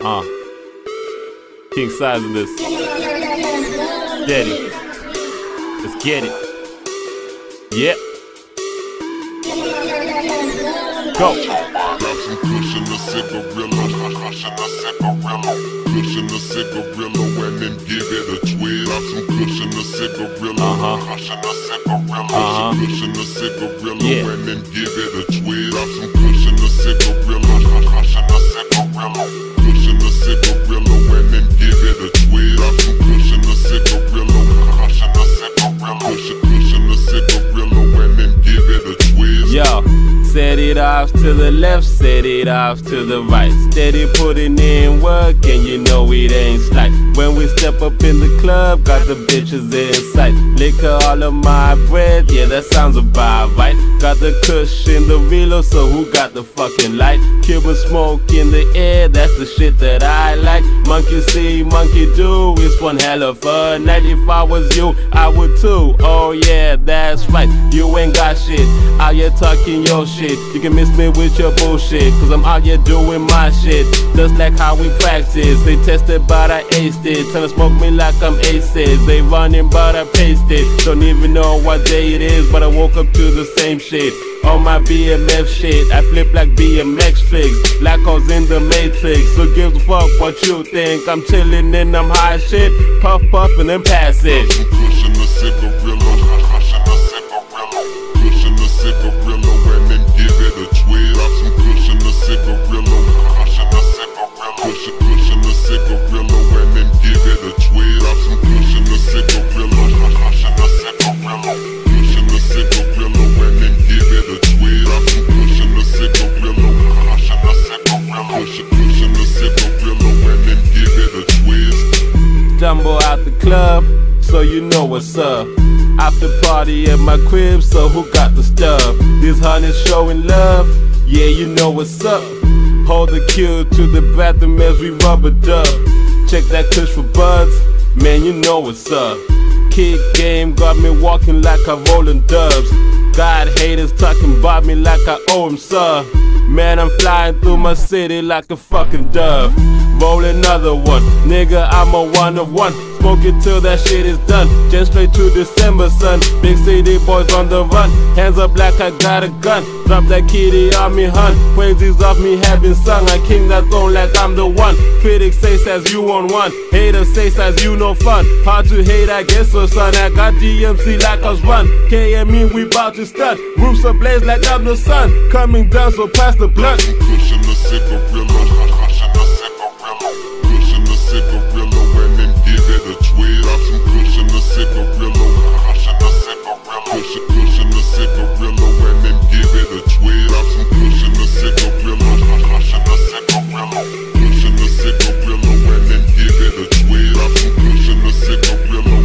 King size of this. Get it. Let's get it. Yep. Go. Got some Kush in the cigarillo, Kush in the cigarillo, and then give it a twist. Got some Kush in the cigarillo, Kush in the cigarillo, and then give it a twist. Got some Kush in the cigarillo, Kush in the cigarillo, and then give it a twist. Got some Kush in the cigarillo, Kush in the cigarillo, and then give it a twist. Yo. Set it off to the left, set it off to the right. Steady putting in work and you know it ain't slight. When we step up in the club, got the bitches in sight. Liquor all of my bread, yeah that sounds about right. Got the Kush in the reload, so who got the fucking light? Cuban smoke in the air, that's the shit that I like. Monkey see, monkey do, it's one hell of a night. If I was you, I would too, oh yeah, that's right. You ain't got shit, out here talking your shit. You can miss me with your bullshit, cause I'm out here doing my shit. Just like how we practice. They tested but I aced it. Tryna smoke me like I'm aces. They running but I paced it. Don't even know what day it is, but I woke up to the same shit. On my BMF shit, I flip like BMX tricks, like I was in the Matrix. So give a fuck what you think. I'm chillin' and I'm high shit. Puff puff and then pass it. Kush in the cigarillo, Kush in the cigarillo, and then give it a twist. Got some Kush in the cigarillo, Kush in the cigarillo, and then give it a twist. Got some Kush in the cigarillo, Kush in the cigarillo, and then give it a twist. Got some Kush in the cigarillo, Kush in the cigarillo, and then give it a twist. Stumble out the club, so you know what's up. After party at my crib, so who got the stuff? These honeys showing love, yeah you know what's up. Hold the cue to the bathroom as we rub a dub. Check that Kush for buds, man you know what's up. Kick game got me walking like I rollin' dubs. God haters talking about me like I owe him sub. Man I'm flying through my city like a fucking dove. Roll another one, nigga I'm a one of one. Smoke it till that shit is done. Just straight to December, son. Big city boys on the run. Hands up like I got a gun. Drop that kitty on me, hun. Praises of me having sung. I king that throne like I'm the one. Critics say says you on one. Haters say says you no fun. Hard to hate, I guess so, son. I got DMC like us run. KME, we bout to stun. Roofs ablaze like I'm the sun. Coming down, so pass the blunt. Kush in the cigarillo, Kush in the cigarillo, and then give it a twist. Got some Kush in the cigarillo, Kush in the cigarillo, and then give it a twist. Got some Kush in the cigarillo, Kush in the cigarillo, and then give it a twist. Got some Kush in the cigarillo,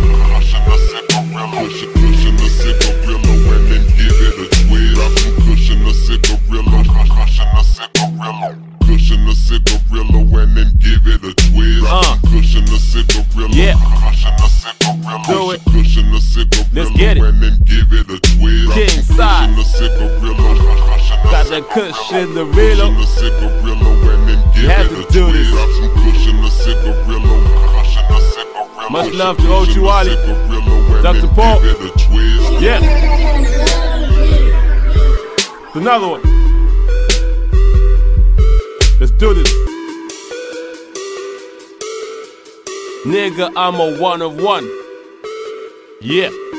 Kush in the cigarillo, and then give it a twist. Got some Kush in the cigarillo, Kush in the cigarillo, and then give it a twist. Kush in the cigarillo, yeah. Do it. Kush in the cigarillo, let's get it. And then give it a twist. King side. Got that Kush in the reload. Had to do this. Much love to Eugy Ali, Dr. Paul. Yeah. Another one. Let's do this. Nigga, I'm a one of one. Yeah.